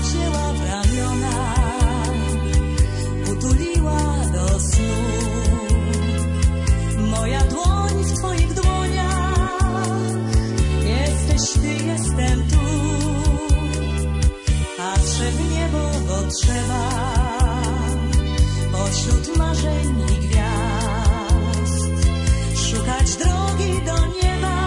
wzięła w ramiona, utuliła do snu. Moja dłoń w twoich dłoniach, jesteś ty, jestem tu. Patrzę w niebo, bo trzeba pośród marzeń i gwiazd szukać drogi do nieba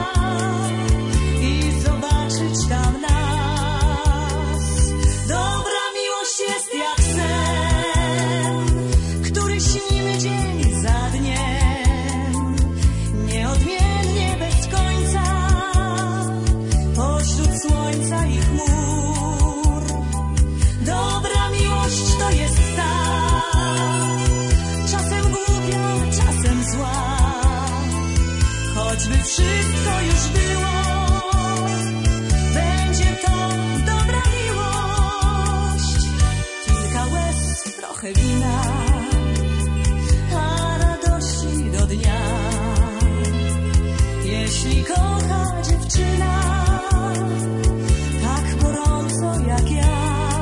i zobaczyć tam nas. Dobra miłość jest jak sen, który śnimy dzień za dniem, nieodmiennie bez końca, pośród słońca i chmur. Dobra miłość to jest ta, czasem głupia, czasem zła, choćby wszystko już było, będzie to dobra miłość. Kilka łez, trochę wina, a radości do dnia. Jeśli kocha dziewczyna tak gorąco jak ja,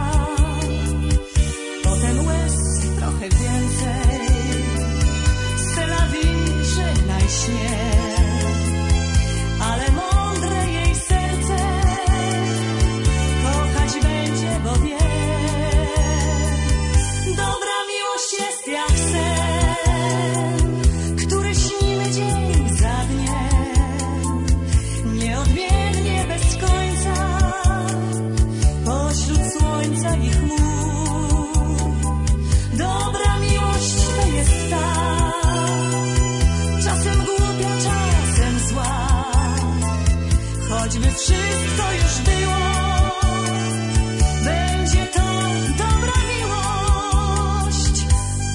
potem łez trochę więcej, c'est la vie, żegnaj śmiech. Ale mądre jej serce kochać będzie, bo wie. Dobra miłość jest jak sen, który śnimy dzień za dniem, nieodmiennie bez końca, pośród słońca i chmur. Dobra miłość to jest ta, czasem głupia, czasem zła, choćby wszystko już było, będzie to dobra miłość.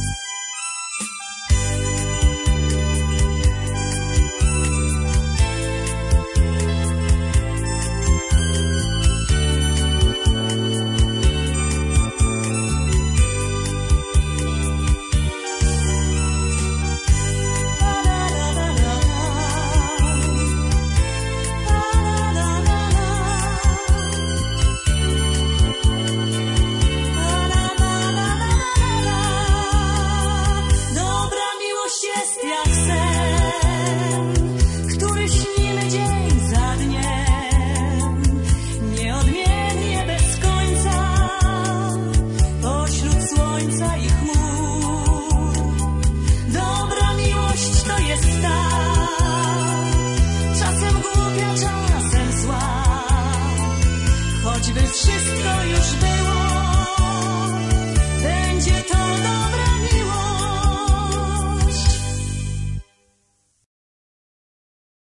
Dobra miłość jest jak sen, który śnimy dzień za dniem, nieodmiennie bez końca, pośród słońca i chmur. Dobra miłość to jest ta, czasem głupia, czasem zła, choćby wszystko już było,